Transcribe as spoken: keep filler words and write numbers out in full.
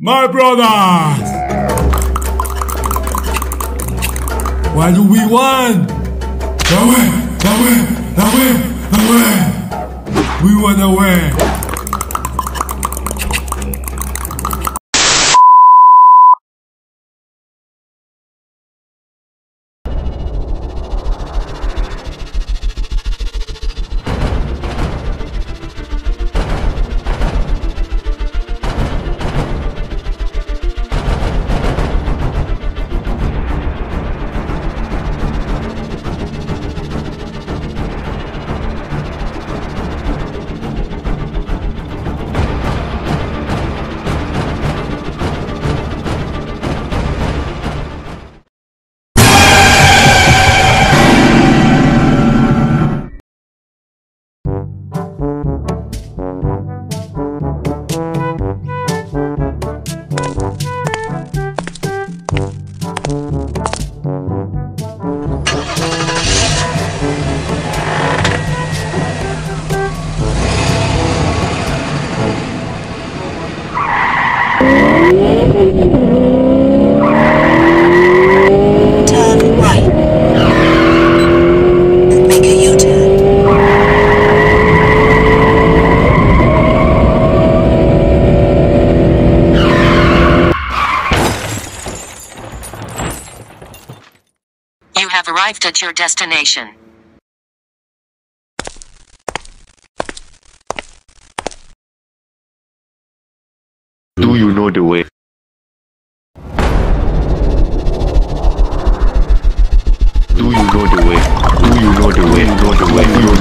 My brothers! What do we want? The way, the way, the way, the way. We want the way. Turn right. Make a U-turn. You have arrived at your destination. Do you know the way? Do you know the way? Do you know the way? Do you know the way?